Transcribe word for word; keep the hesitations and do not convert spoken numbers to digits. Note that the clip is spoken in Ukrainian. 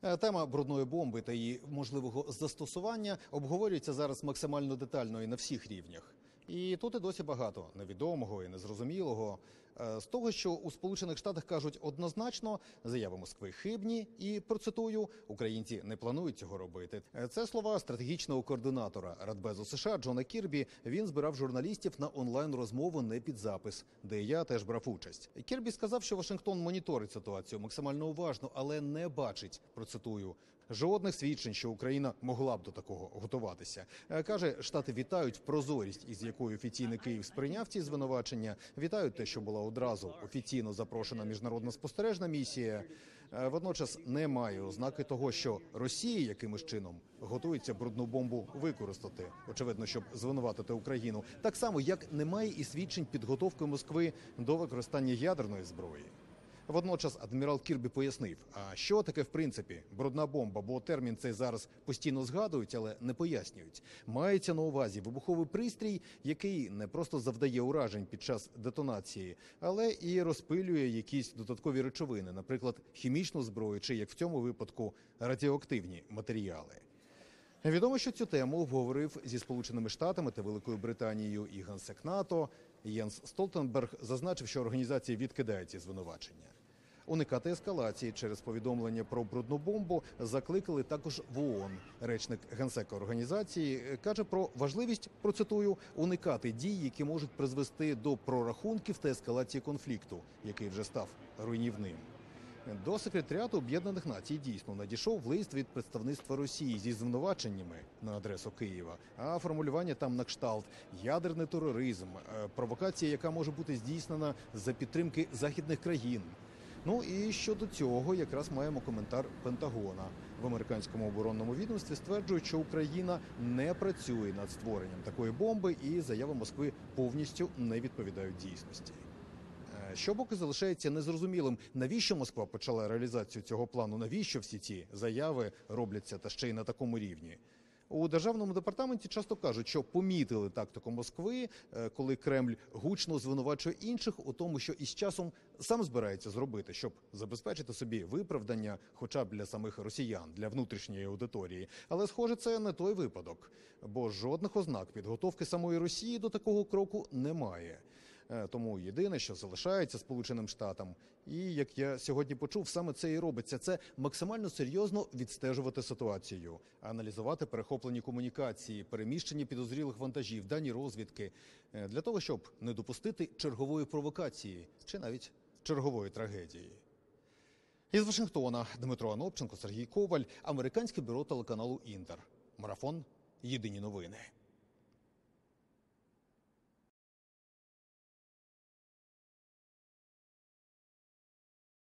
Е, Тема брудної бомби та її можливого застосування обговорюється зараз максимально детально і на всіх рівнях. І тут і досі багато невідомого і незрозумілого. Е, З того, що у Сполучених Штатах кажуть однозначно, заяви Москви хибні і, процитую, українці не планують цього робити. Е, Це слова стратегічного координатора Радбезу США Джона Кірбі. Він збирав журналістів на онлайн-розмову не під запис, де я теж брав участь. Кірбі сказав, що Вашингтон моніторить ситуацію максимально уважно, але не бачить, процитую, жодних свідчень, що Україна могла б до такого готуватися. Е, Каже, Штати вітають прозорість, із якою офіційний Київ сприйняв ці звинувачення, вітають те, що була одразу офіційно запрошена міжнародна спостережна місія. Е, Водночас немає ознаки того, що Росія якимось чином готується брудну бомбу використати, очевидно, щоб звинуватити Україну. Так само, як немає і свідчень підготовки Москви до використання ядерної зброї. Водночас адмірал Кірбі пояснив, а що таке в принципі брудна бомба, бо термін цей зараз постійно згадують, але не пояснюють. Мається на увазі вибуховий пристрій, який не просто завдає уражень під час детонації, але і розпилює якісь додаткові речовини, наприклад, хімічну зброю чи, як в цьому випадку, радіоактивні матеріали. Відомо, що цю тему обговорив зі Сполученими Штатами та Великою Британією і генсек НАТО. Єнс Столтенберг зазначив, що організація відкидає ці звинувачення. Уникати ескалації через повідомлення про брудну бомбу закликали також в ООН. Речник генсека організації каже про важливість, процитую, уникати дій, які можуть призвести до прорахунків та ескалації конфлікту, який вже став руйнівним. До секретаріату Об'єднаних Націй дійсно надійшов лист від представництва Росії зі звинуваченнями на адресу Києва, а формулювання там на кшталт «ядерний тероризм», провокація, яка може бути здійснена за підтримки західних країн. Ну і щодо цього якраз маємо коментар Пентагона. В американському оборонному відомстві стверджують, що Україна не працює над створенням такої бомби і заяви Москви повністю не відповідають дійсності. Що поки залишається незрозумілим, навіщо Москва почала реалізацію цього плану, навіщо всі ці заяви робляться та ще й на такому рівні. У Державному департаменті часто кажуть, що помітили тактику Москви, коли Кремль гучно звинувачує інших у тому, що із часом сам збирається зробити, щоб забезпечити собі виправдання хоча б для самих росіян, для внутрішньої аудиторії. Але, схоже, це не той випадок, бо жодних ознак підготовки самої Росії до такого кроку немає. Тому єдине, що залишається Сполученим Штатам, і, як я сьогодні почув, саме це і робиться, це максимально серйозно відстежувати ситуацію, аналізувати перехоплені комунікації, переміщення підозрілих вантажів, дані розвідки, для того, щоб не допустити чергової провокації чи навіть чергової трагедії. Із Вашингтона Дмитро Анопченко, Сергій Коваль, американське бюро телеканалу «Інтер». Марафон. Єдині новини.